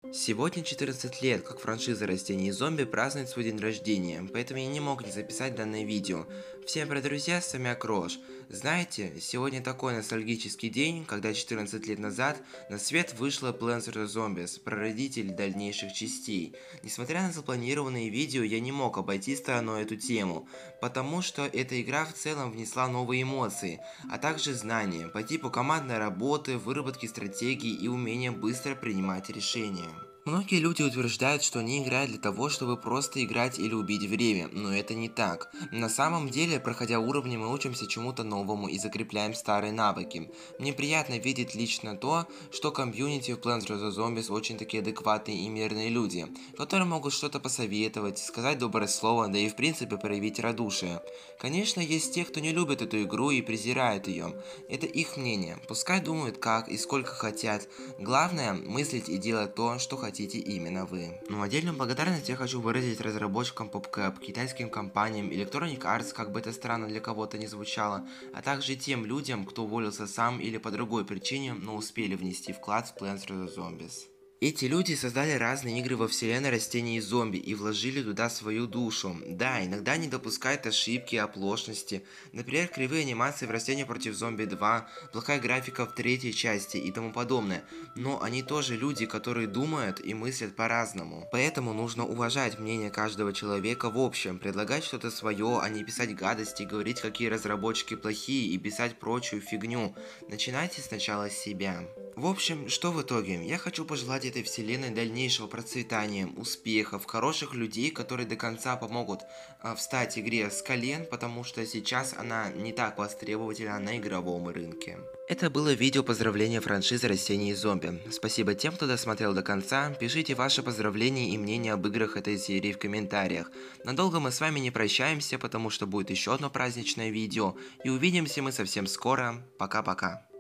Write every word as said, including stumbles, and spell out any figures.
Сегодня четырнадцать лет, как франшиза «Растения и зомби» празднует свой день рождения, поэтому я не мог не записать данное видео. Всем привет, друзья, с вами Акрош. Знаете, сегодня такой ностальгический день, когда четырнадцать лет назад на свет вышла Plants vs Zombies, прародитель дальнейших частей. Несмотря на запланированные видео, я не мог обойти стороной эту тему, потому что эта игра в целом внесла новые эмоции, а также знания по типу командной работы, выработки стратегий и умения быстро принимать решения. Многие люди утверждают, что они играют для того, чтобы просто играть или убить время, но это не так. На самом деле, проходя уровни, мы учимся чему-то новому и закрепляем старые навыки. Мне приятно видеть лично то, что комьюнити в Plants vs Zombies очень такие адекватные и мирные люди, которые могут что-то посоветовать, сказать доброе слово, да и в принципе проявить радушие. Конечно, есть те, кто не любит эту игру и презирает ее. Это их мнение, пускай думают как и сколько хотят. Главное, мыслить и делать то, что хотите именно вы. Ну, отдельную благодарность я хочу выразить разработчикам PopCap, китайским компаниям, Electronic Arts, как бы это странно для кого-то не звучало, а также тем людям, кто уволился сам или по другой причине, но успели внести вклад в Plants vs Zombies. Эти люди создали разные игры во вселенной растений и зомби и вложили туда свою душу. Да, иногда они допускают ошибки и оплошности. Например, кривые анимации в Растения против зомби два, плохая графика в третьей части и тому подобное. Но они тоже люди, которые думают и мыслят по-разному. Поэтому нужно уважать мнение каждого человека в общем, предлагать что-то свое, а не писать гадости, говорить, какие разработчики плохие и писать прочую фигню. Начинайте сначала с себя. В общем, что в итоге? Я хочу пожелать этой вселенной дальнейшего процветания, успехов, хороших людей, которые до конца помогут э, встать игре с колен, потому что сейчас она не так востребовательна на игровом рынке. Это было видео поздравления франшизы «Растения и зомби». Спасибо тем, кто досмотрел до конца. Пишите ваши поздравления и мнения об играх этой серии в комментариях. Надолго мы с вами не прощаемся, потому что будет еще одно праздничное видео. И увидимся мы совсем скоро. Пока-пока.